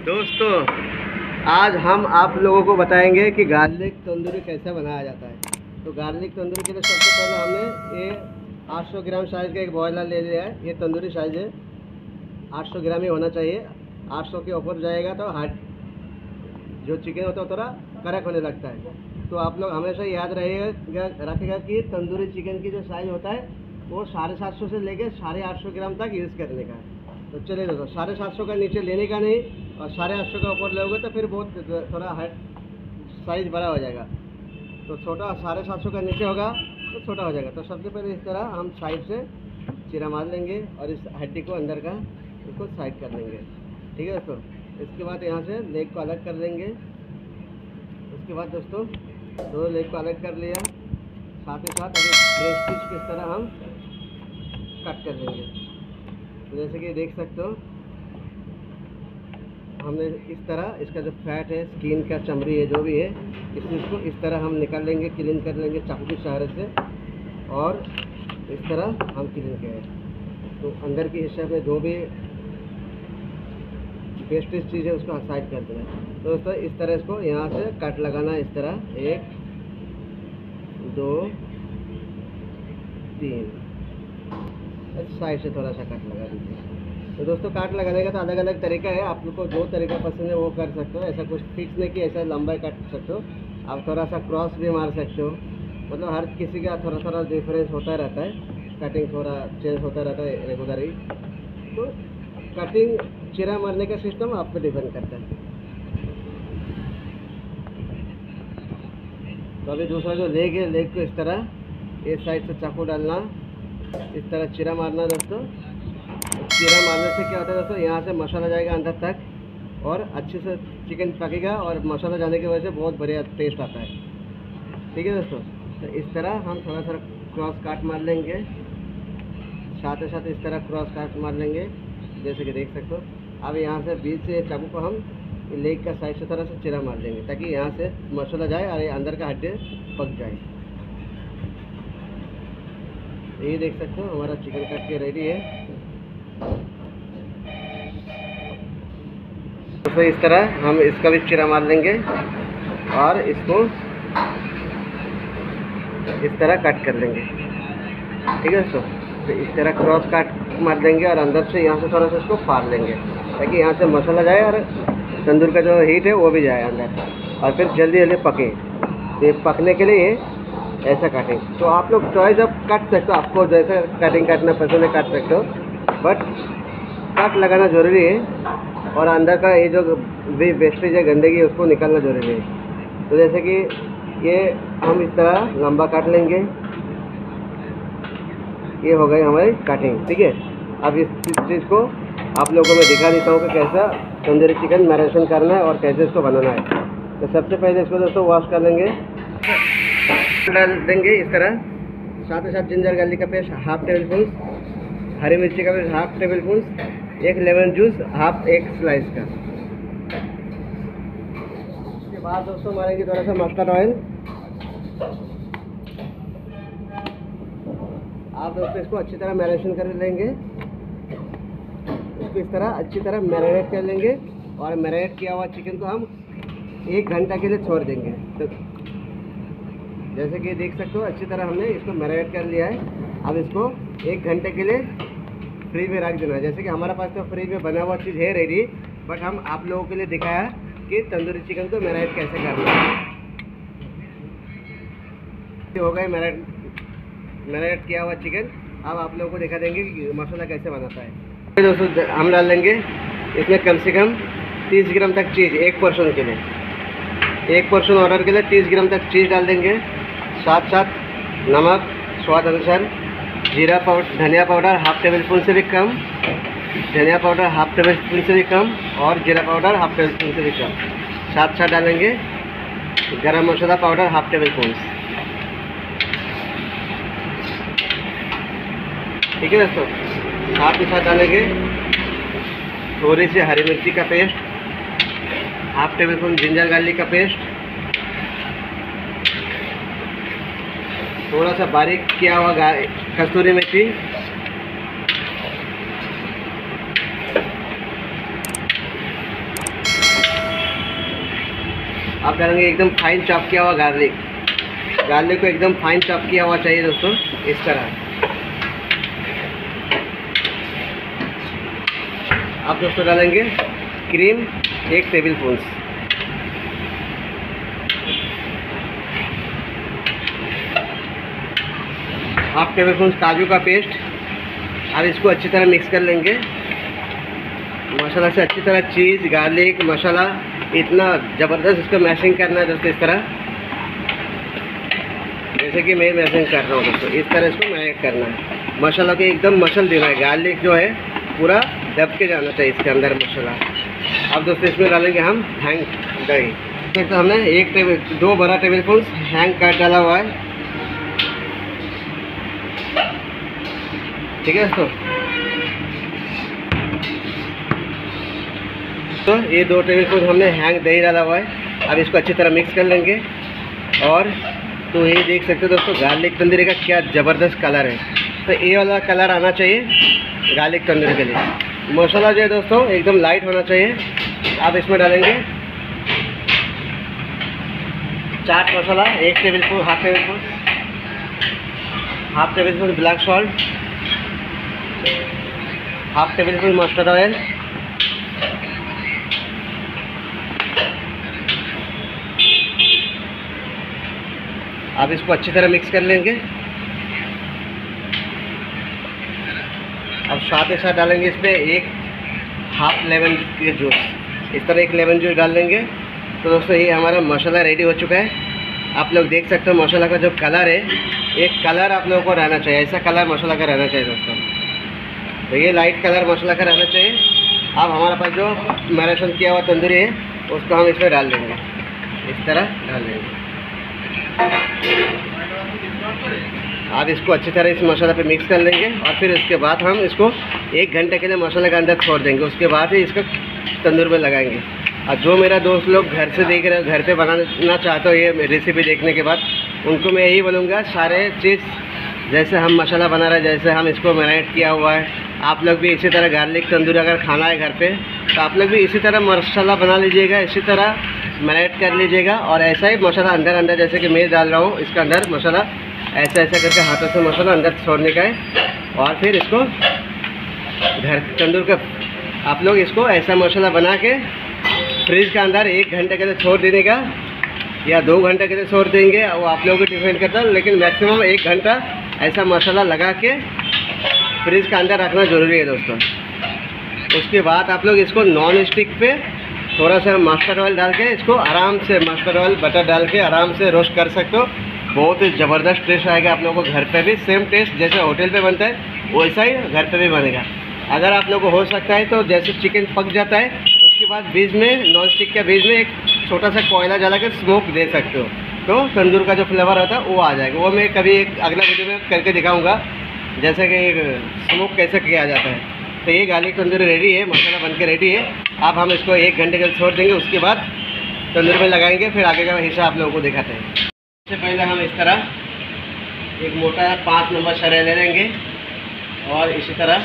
दोस्तों, आज हम आप लोगों को बताएंगे कि गार्लिक तंदूरी कैसे बनाया जाता है। तो गार्लिक तंदूरी के लिए सबसे पहले हमने ये 800 ग्राम साइज़ का एक बॉयलर ले लिया है। ये तंदूरी साइज़ है, 800 ग्राम ही होना चाहिए। 800 के ऊपर जाएगा तो हार्ड जो चिकन होता है थोड़ा कड़क होने लगता है। तो आप लोग हमेशा याद रखेगा कि तंदूरी चिकन की जो साइज़ होता है वो 750 से लेकर 850 ग्राम तक यूज़ करने का है। तो चलिए दोस्तों, 750 का नीचे लेने का नहीं और 850 का ऊपर लोगे तो फिर बहुत थोड़ा साइज़ बड़ा हो जाएगा। तो छोटा 750 का नीचे होगा तो छोटा हो जाएगा। तो सबसे पहले इस तरह हम साइड से चीरा मार लेंगे और इस हड्डी को अंदर का इसको साइड कर लेंगे। ठीक है दोस्तों। इसके बाद यहाँ से लेग को अलग कर लेंगे। उसके बाद दोस्तों दो लेग को अलग कर लिया, साथ ही साथ अभी ब्रेस्ट पीस किस तरह हम कट कर लेंगे। तो जैसे कि देख सकते हो हमने इस तरह इसका जो फैट है, स्किन का चमड़ी है, जो भी है, इसको इस तरह हम निकाल लेंगे, क्लीन कर लेंगे चाकू की सहारे से। और इस तरह हम क्लीन करें तो अंदर के हिस्से में जो भी वेस्टेज चीज़ है उसको साइड कर देना। तो दोस्तों इस तरह इसको यहाँ से कट लगाना, इस तरह 1 2 3 साइड से थोड़ा सा काट लगा दीजिए। तो दोस्तों काट लगाने का तो अलग अलग तरीका है, आप लोग को जो तरीका पसंद है वो कर सकते हो। ऐसा कुछ फिक्स नहीं कि ऐसा लंबाई काट सकते हो, आप थोड़ा सा क्रॉस भी मार सकते हो। मतलब हर किसी का थोड़ा थोड़ा डिफरेंस होता रहता है, कटिंग थोड़ा चेंज होता रहता है रेगुलर ही। तो कटिंग चीरा मारने का सिस्टम आप पे डिपेंड करता है। तो अभी दूसरा जो लेग है, लेग को इस तरह इस साइड से चाकू डालना, इस तरह चीरा मारना। दोस्तों चीरा मारने से क्या होता है दोस्तों, यहाँ से मसाला जाएगा अंदर तक और अच्छे से चिकन पकेगा और मसाला जाने की वजह से बहुत बढ़िया टेस्ट आता है। ठीक है दोस्तों। तो इस तरह हम थोड़ा सा क्रॉस काट मार लेंगे, साथ ही साथ इस तरह क्रॉस काट मार लेंगे जैसे कि देख सकते हो। अब यहाँ से बीच से चाकू को हम लेग का साइड से थोड़ा सा चीरा मार देंगे ताकि यहाँ से मसाला जाए और ये अंदर का हड्डी पक जाए। ये देख सकते हो हमारा चिकन कट के रेडी है। तो इस तरह हम इसका भी चीरा मार लेंगे और इसको इस तरह कट कर लेंगे। ठीक है दोस्तों। तो इस तरह क्रॉस कट मार देंगे और अंदर से यहाँ से थोड़ा सा इसको फाड़ लेंगे ताकि यहाँ से मसाला जाए और तंदूर का जो हीट है वो भी जाए अंदर और फिर जल्दी जल्दी पके। ये पकने के लिए ऐसा कटिंग तो आप लोग चॉइस अब कट सकते हो, आपको जैसा कटिंग काटना पसंद है काट सकते हो, बट कट लगाना ज़रूरी है और अंदर का ये जो भी वेस्टेज है, गंदगी, उसको निकालना ज़रूरी है। तो जैसे कि ये हम इस तरह लंबा काट लेंगे। ये हो गई हमारी कटिंग। ठीक है। अब इस चीज़ को आप लोगों को मैं दिखा देता हूँ कि कैसा तंदूरी चिकन मैरिनेशन करना है और कैसे इसको बनाना है। तो सबसे पहले इसको दोस्तों वॉश कर लेंगे, डाल देंगे इस तरह। साथ ही साथ जिंजर गार्लिक का पेस्ट हाफ टेबल स्पून, हरी मिर्ची का पेस्ट हाफ टेबल स्पून, एक लेमन जूस एक स्लाइस का। उसके बाद दोस्तों मारेंगे थोड़ा सा मस्टर्ड ऑयल। आप दोस्तों इसको अच्छी तरह मैरिनेशन कर लेंगे। इसको इस तरह अच्छी तरह मैरिनेट कर लेंगे और मैरिनेट किया हुआ चिकन को हम 1 घंटा के लिए छोड़ देंगे। तो जैसे कि देख सकते हो अच्छी तरह हमने इसको मैरिनेट कर लिया है। अब इसको 1 घंटे के लिए फ्री में रख देना है। जैसे कि हमारे पास तो फ्री में बना हुआ चीज़ है रेडी, बट हम आप लोगों के लिए दिखाया कि तंदूरी चिकन को मैरिनेट कैसे करना है। हो गए मैरिनेट किया हुआ चिकन। अब आप लोगों को दिखा देंगे कि मसाला कैसे बनाता है। दोस्तों हम डाल देंगे इसमें कम से कम 30 ग्राम तक चीज़, 1 पर्सन के लिए, 1 पर्सन ऑर्डर के लिए 30 ग्राम तक चीज़ डाल देंगे। साथ साथ नमक स्वाद अनुसार, जीरा पाउडर, धनिया पाउडर हाफ टेबल स्पून से भी कम, धनिया पाउडर हाफ टेबल स्पून से भी कम और जीरा पाउडर हाफ टेबल स्पून से भी कम। साथ साथ डालेंगे garam masala powder half tablespoon. ठीक है दोस्तों। साथ ही साथ डालेंगे थोड़ी सी हरी मिर्ची का paste, half tablespoon ginger garlic का पेस्ट, थोड़ा सा बारीक किया हुआ कस्तूरी मेथी, आप डालेंगे एकदम फाइन चॉप किया हुआ गार्लिक। गार्लिक को एकदम फाइन चॉप किया हुआ चाहिए दोस्तों, इस तरह। आप दोस्तों डालेंगे cream 1 tablespoon, half tablespoon काजू का पेस्ट। अब इसको अच्छी तरह मिक्स कर लेंगे मसाला से अच्छी तरह। चीज़, गार्लिक, मसाला इतना ज़बरदस्त इसको मैशिंग करना है दोस्तों, इस तरह जैसे कि मैं मैशिंग कर रहा हूँ दोस्तों। इस तरह इसको मैश करना है, मसाला के एकदम मसल देना है। गार्लिक जो है पूरा दब के जाना चाहिए इसके अंदर मसाला। अब दोस्तों इसमें डालेंगे हम हैंग दही। तो हमने 2 बड़ा टेबल स्पून हैंग काट डाला हुआ है, ठीक है दोस्तों। तो ये 2 टेबल स्पून हमने हैंग दही डाला हुआ है। अब इसको अच्छी तरह मिक्स कर लेंगे। और तो ये देख सकते हो दोस्तों गार्लिक तंदूरी का क्या ज़बरदस्त कलर है। तो ये वाला कलर आना चाहिए गार्लिक तंदूरी के लिए। मसाला जो है दोस्तों एकदम लाइट होना चाहिए। अब इसमें डालेंगे chaat masala 1 tablespoon, half tablespoon black salt, half tablespoon mustard oil, अब इसको अच्छी तरह मिक्स कर लेंगे। अब साथ ही साथ डालेंगे इसमें 1 हाफ लेमन के जूस। इस तरह 1 लेमन जूस डाल लेंगे। तो दोस्तों ये हमारा मसाला रेडी हो चुका है। आप लोग देख सकते हो मसाला का जो कलर है, एक कलर आप लोगों को रहना चाहिए, ऐसा कलर मसाला का रहना चाहिए दोस्तों। तो ये लाइट कलर मसाला का रहना चाहिए। अब हमारे पास जो मैरिनेशन किया हुआ तंदूरी है उसको हम इसमें डाल देंगे, इस तरह डाल देंगे। अब इसको अच्छी तरह इस मसाला पे मिक्स कर लेंगे और फिर उसके बाद हम इसको 1 घंटे के लिए मसाले के अंदर छोड़ देंगे। उसके बाद ही इसका तंदूर में लगाएंगे। और जो मेरा दोस्त लोग घर से देख रहे हो, घर पे बनाना चाहते हो ये रेसिपी देखने के बाद, उनको मैं यही बोलूँगा सारे चीज़ जैसे हम मसाला बना रहे हैं, जैसे हम इसको मैरिनेट किया हुआ है, आप लोग भी इसी तरह गार्लिक तंदूरी अगर खाना है घर पे तो आप लोग भी इसी तरह मसाला बना लीजिएगा, इसी तरह मैरिनेट कर लीजिएगा। और ऐसा ही मसाला अंदर जैसे कि मैं डाल रहा हूँ इसका अंदर मसाला ऐसा करके हाथों से मसाला अंदर छोड़ने का है। और फिर इसको घर तंदूर का आप लोग इसको ऐसा मसाला बना के फ्रिज के अंदर 1 घंटे के लिए छोड़ देने का या 2 घंटे के लिए छोड़ देंगे, वो आप लोगों को डिपेंड करता है। लेकिन मैक्सिमम 1 घंटा ऐसा मसाला लगा के फ्रिज के अंदर रखना ज़रूरी है दोस्तों। उसके बाद आप लोग इसको नॉन स्टिक पे थोड़ा सा मस्टर्ड ऑयल डाल के इसको आराम से, मस्टर्ड ऑयल बटर डाल के आराम से रोस्ट कर सकते हो। बहुत ही ज़बरदस्त टेस्ट आएगा आप लोगों को। घर पे भी सेम टेस्ट जैसे होटल पे बनता है वैसा ही घर पे भी बनेगा। अगर आप लोगों को हो सकता है तो जैसे चिकन पक जाता है उसके बाद बीच में नॉन स्टिक के बीच में एक छोटा सा कोयला जला के स्मोक दे सकते हो, तो तंदूर का जो फ्लेवर होता है वो आ जाएगा। वो मैं कभी एक अगला वीडियो में करके दिखाऊँगा जैसे कि स्मोक कैसे किया जाता है। तो ये गार्लिक तंदूरी रेडी है, मसाला बन के रेडी है। अब हम इसको 1 घंटे के लिए छोड़ देंगे, उसके बाद तंदूर में लगाएंगे, फिर आगे का हिस्सा आप लोगों को दिखाते हैं। सबसे पहले हम इस तरह एक मोटा 5 नंबर शरे ले लेंगे और इसी तरह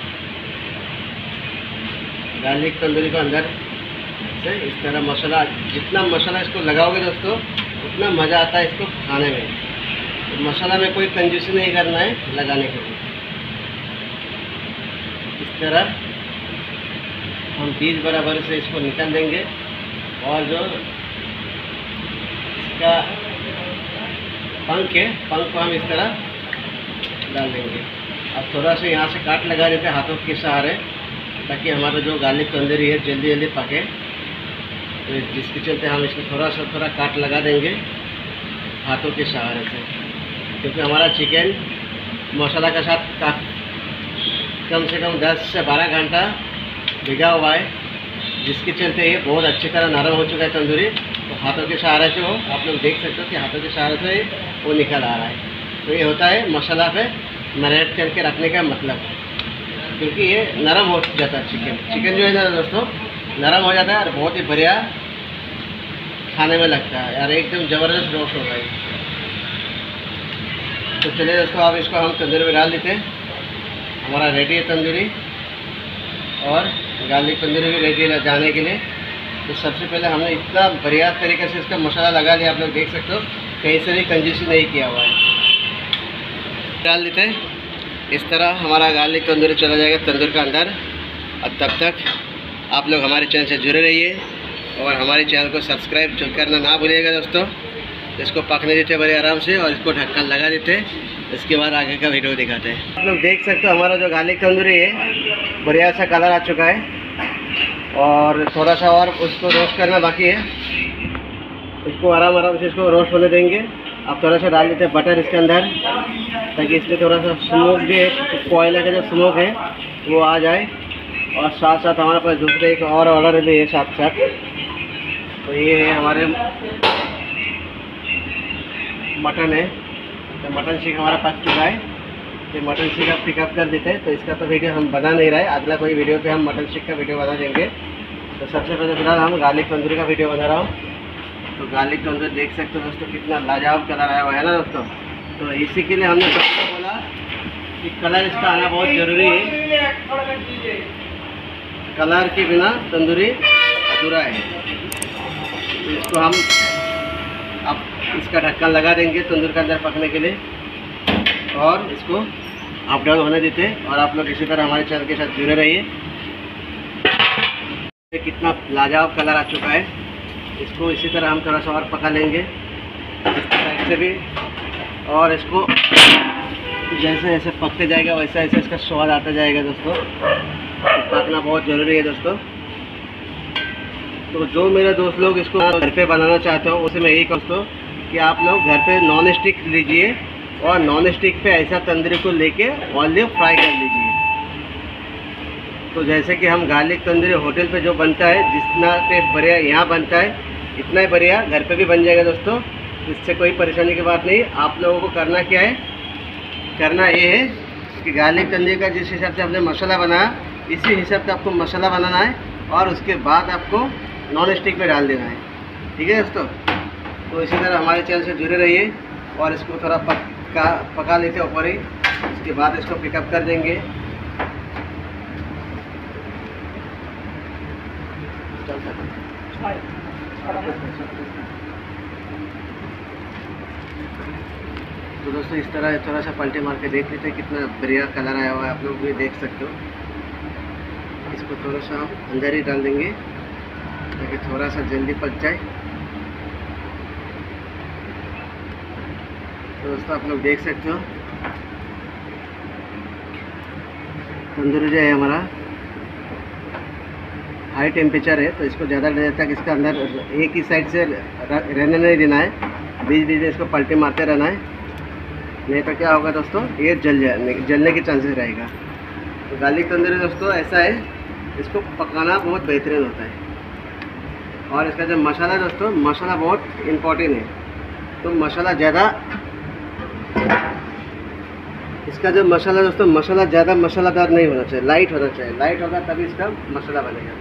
गार्लिक तंदूरी को अंदर से इस तरह मसाला, जितना मसाला इसको लगाओगे दोस्तों उतना मज़ा आता है इसको खाने में। तो मसाला में कोई कंजूसी नहीं करना है लगाने के लिए। इस तरह हम 20 बराबर से इसको निकाल देंगे और जो इसका पंख है, पंख को हम इस तरह डाल देंगे। अब थोड़ा सा यहाँ से काट लगा देते हैं हाथों के सहारे, ताकि हमारा जो गार्लिक तंदूरी है जल्दी जल्दी पके। तो जिसके चलते हम इसको थोड़ा काट लगा देंगे हाथों के सहारे से, क्योंकि हमारा चिकन मसाला के साथ कम से कम 10 से 12 घंटा भिगा हुआ है, जिसके चलते ये बहुत अच्छी तरह नरम हो चुका है तंदूरी। तो हाथों के सहारे से वो आप लोग देख सकते हो कि हाथों के सहारे से वो निकल आ रहा है। तो ये होता है मसाला पे मैरिनेट करके रखने का मतलब, क्योंकि ये नरम हो जाता है चिकन जो है ना दोस्तों नरम हो जाता है और बहुत ही बढ़िया खाने में लगता है यार, एकदम ज़बरदस्त रोस्ट होता है। तो चलिए दोस्तों अब इसको हम तंदूरी में डाल देते हैं। हमारा रेडी है तंदूरी और गार्लिक तंदूरी भी रेडी है जाने के लिए। तो सबसे पहले हमने इतना बढ़िया तरीके से इसका मसाला लगा लिया, आप लोग देख सकते हो, कहीं से भी कंजूस नहीं किया हुआ है। डाल देते हैं, इस तरह हमारा गार्लिक तंदूरी चला जाएगा तंदूर का अंदर। और तब तक आप लोग हमारे चैनल से जुड़े रहिए और हमारे चैनल को सब्सक्राइब करना ना भूलिएगा दोस्तों। इसको पकने देते बड़े आराम से और इसको ढक्कन लगा देते, इसके बाद आगे का वीडियो दिखाते हैं। आप लोग देख सकते हो हमारा जो गार्लिक तंदूरी है बढ़िया सा कलर आ चुका है और थोड़ा सा और उसको रोस्ट करना बाकी है। इसको आराम से इसको रोस्ट होने देंगे। अब थोड़ा सा डाल देते हैं बटर इसके अंदर, ताकि इसमें थोड़ा सा स्मोक भी है, कोयले का जो स्मोक है वो आ जाए। और साथ साथ हमारे पास दूसरे एक और ऑर्डर भी है साथ साथ। तो ये है हमारे मटन है, तो मटन सीख हमारा पास चुका है। तो मटन सीख आप पिकअप कर देते हैं। तो इसका तो वीडियो हम बना नहीं रहे, अगला कोई वीडियो पे हम मटन सीख का वीडियो बना देंगे। तो सबसे पहले फिलहाल हम गार्लिक तंदूरी का वीडियो बना रहा हूँ। तो गार्लिक तंदूरी देख सकते हो दोस्तों, कितना लाजवाब कलर आया हुआ है ना दोस्तों। तो इसी के लिए हमने सबको बोला कि कलर इसका आना बहुत ज़रूरी है, कलर के बिना तंदूरी अधूरा है। तो इसको हम अब इसका ढक्कन लगा देंगे तंदूर के अंदर पकने के लिए और इसको अप डाउन होने देते हैं। और आप लोग इसी तरह हमारे चैनल के साथ जुड़े रहिए। कितना लाजवाब कलर आ चुका है, इसको इसी तरह हम थोड़ा सा और पका लेंगे इस साइड से भी। और इसको जैसे जैसे पकते जाएगा वैसा वैसे इसका स्वाद आता जाएगा दोस्तों। पकना बहुत ज़रूरी है दोस्तों। तो जो मेरे दोस्त लोग इसको घर पे बनाना चाहते हो उसे मैं यही कहता हूँ कि आप लोग घर पे नॉन स्टिक लीजिए और नॉन स्टिक पे ऐसा तंदूरी को लेके ऑलिव फ्राई कर लीजिए। तो जैसे कि हम गार्लिक तंदूरी होटल पे जो बनता है, जितना टेस्ट बढ़िया यहाँ बनता है इतना ही बढ़िया घर पे भी बन जाएगा दोस्तों। इससे कोई परेशानी की बात नहीं। आप लोगों को करना क्या है, करना ये है कि गार्लिक तंदूरी का जिस हिसाब से आपने मसाला बनाया इसी हिसाब से आपको मसाला बनाना है और उसके बाद आपको नॉन स्टिक में डाल देना है। ठीक है दोस्तों। तो इसी तरह हमारे चैनल से जुड़े रहिए और इसको थोड़ा पका लेते हैं ऊपर ही, उसके बाद इसको पिकअप कर देंगे। तो दोस्तों इस तरह थोड़ा सा पलटे मार के देख लेते हैं कितना बढ़िया कलर आया हुआ है, आप लोग भी देख सकते हो। इसको थोड़ा सा अंदर ही डाल देंगे ताकि थोड़ा सा जल्दी पक जाए। तो दोस्तों आप लोग देख सकते हो तंदूरी जो है हमारा हाई टेम्परेचर है, तो इसको ज़्यादा देर तक इसका अंदर एक ही साइड से रहने नहीं देना है, बीच बीच में इसको पलटे मारते रहना है, नहीं तो क्या होगा दोस्तों ये जलने के चांसेस रहेगा। तो गार्लिक तंदूरी दोस्तों ऐसा है, इसको पकाना बहुत बेहतरीन होता है। और इसका जो मसाला दोस्तों, मसाला बहुत इम्पोर्टेंट है। तो मसाला ज़्यादा, इसका जो मसाला दोस्तों, मसाला ज़्यादा मसालादार नहीं होना चाहिए, लाइट होना चाहिए। लाइट होगा तभी इसका मसाला बनेगा।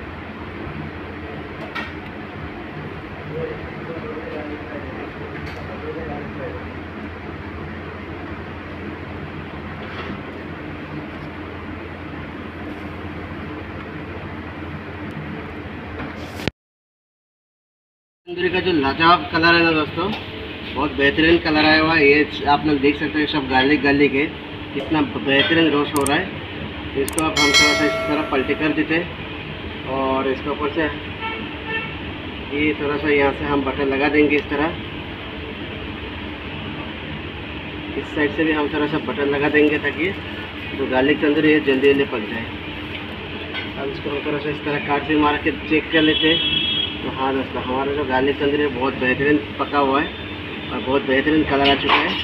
तंदूरी का जो लाजवाब कलर है ना दोस्तों, बहुत बेहतरीन कलर आया हुआ है। ये आप लोग देख सकते हो सब गार्लिक है, कितना बेहतरीन रोस्ट हो रहा है। तो इसको अब हम थोड़ा सा इस तरह पलटी कर देते और इसके ऊपर से ये थोड़ा सा यहाँ से हम बटन लगा देंगे इस तरह। इस साइड से भी हम थोड़ा सा बटन लगा देंगे ताकि जो गार्लिक तंदूरी है जल्दी जल्दी पक जाए। अब इसको हम थोड़ा सा इस तरह काट भी मार के चेक कर लेते हैं। तो हाँ दोस्तों हमारा जो गार्लिक तंदूरी बहुत बेहतरीन पका हुआ है और बहुत बेहतरीन कलर आ चुका है।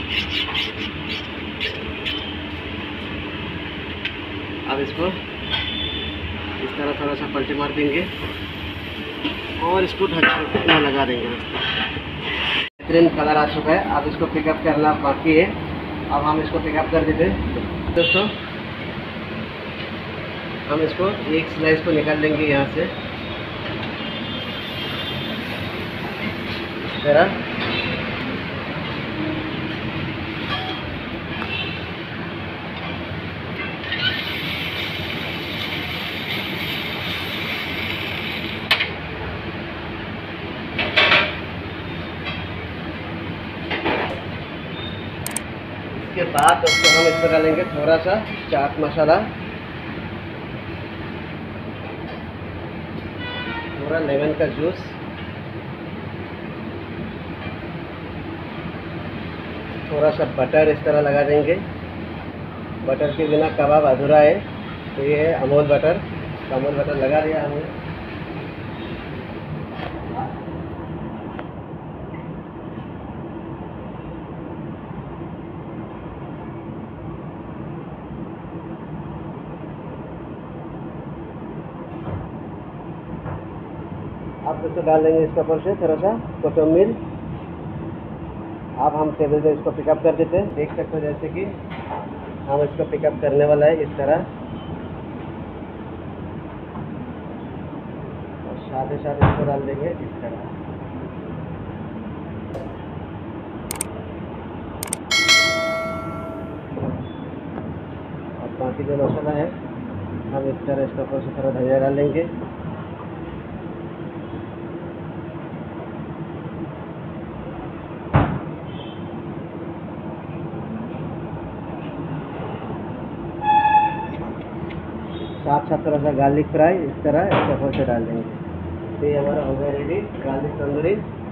अब इसको इस तरह थोड़ा सा पलटी मार देंगे और इसको ढक्कन लगा देंगे दोस्तों। बेहतरीन कलर आ चुका है। अब इसको पिकअप करना बाकी है, अब हम इसको पिकअप कर देते हैं दोस्तों। हम इसको एक स्लाइस को निकाल लेंगे यहाँ से इस तरह। बाद उसको हम इसमें डालेंगे थोड़ा सा चाट मसाला, थोड़ा लेमन का जूस, थोड़ा सा बटर इस तरह लगा देंगे। बटर के बिना कबाब अधूरा है, तो ये है अमूल बटर। अमूल बटर लगा दिया हमने। अब इसको डाल देंगे इसके ऊपर से थोड़ा सा कोतमीर। अब हम टेबल पे इसको पिकअप कर देते हैं। देख सकते हो जैसे कि हम इसको पिकअप करने वाला है इस तरह, और साथ ही साथ इसको डाल देंगे इस तरह। और बाकी जो मसाला है हम इस तरह इसके ऊपर से थोड़ा धनिया डाल देंगे। साथ साथ थोड़ा सा गार्लिक फ्राई इस तरह इसके ऊपर से डाल देंगे। तो ये हमारा हो गया रेडी गार्लिक तंदूरी।